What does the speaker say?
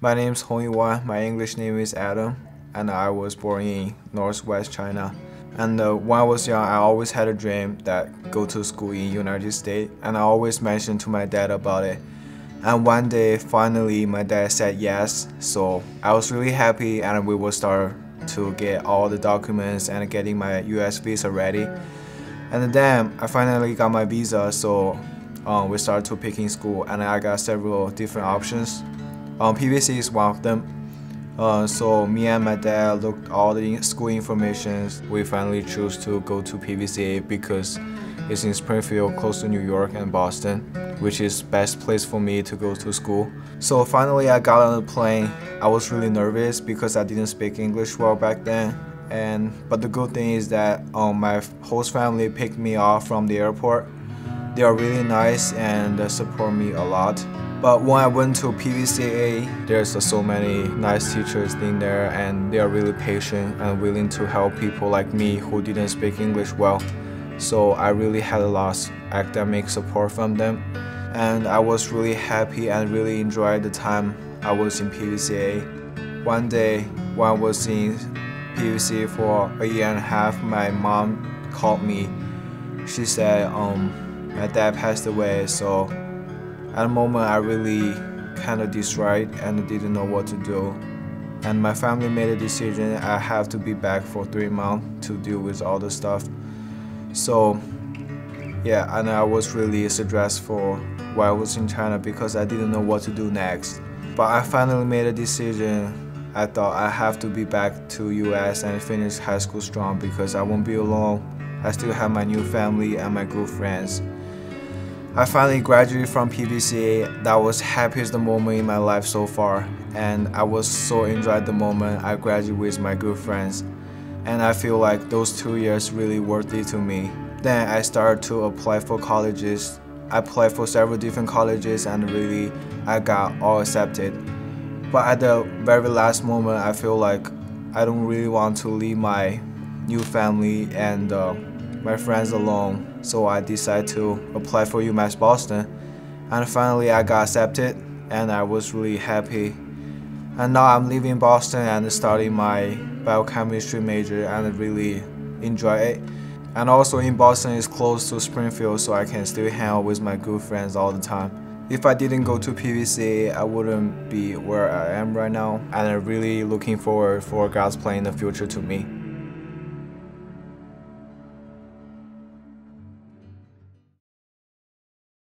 My name is Hong Yuan. My English name is Adam, and I was born in Northwest China. And when I was young, I always had a dream that go to school in United States, and I always mentioned to my dad about it. And one day, finally, my dad said yes. So I was really happy, and we will start to get all the documents and getting my US visa ready. And then I finally got my visa, so we started to picking school, and I got several different options. PVC is one of them. So me and my dad looked all the school information. We finally chose to go to PVCA because it's in Springfield, close to New York and Boston, which is best place for me to go to school. So finally I got on the plane. I was really nervous because I didn't speak English well back then. But the good thing is that my host family picked me up from the airport. They are really nice and they support me a lot. But when I went to PVCA, there's so many nice teachers in there, and they are really patient and willing to help people like me who didn't speak English well. So I really had a lot of academic support from them, and I was really happy and really enjoyed the time I was in PVCA. One day when I was in PVCA for a year and a half, my mom called me. She said my dad passed away, so at the moment I really kind of destroyed and didn't know what to do. And my family made a decision I have to be back for 3 months to deal with all the stuff. So yeah, and I was really stressful while I was in China because I didn't know what to do next. But I finally made a decision. I thought I have to be back to US and finish high school strong because I won't be alone. I still have my new family and my good friends. I finally graduated from PVCA. That was happiest moment in my life so far, and I was so enjoyed the moment I graduated with my good friends. And I feel like those 2 years really worth it to me. Then I started to apply for colleges. I applied for several different colleges and really I got all accepted. But at the very last moment, I feel like I don't really want to leave my new family and my friends alone. So I decided to apply for UMass Boston, and finally I got accepted, and I was really happy. And now I'm living in Boston and studying my biochemistry major, and I really enjoy it. And also in Boston is close to Springfield, so I can still hang out with my good friends all the time. If I didn't go to PVCA, I wouldn't be where I am right now, and I'm really looking forward for God's plan in the future to me.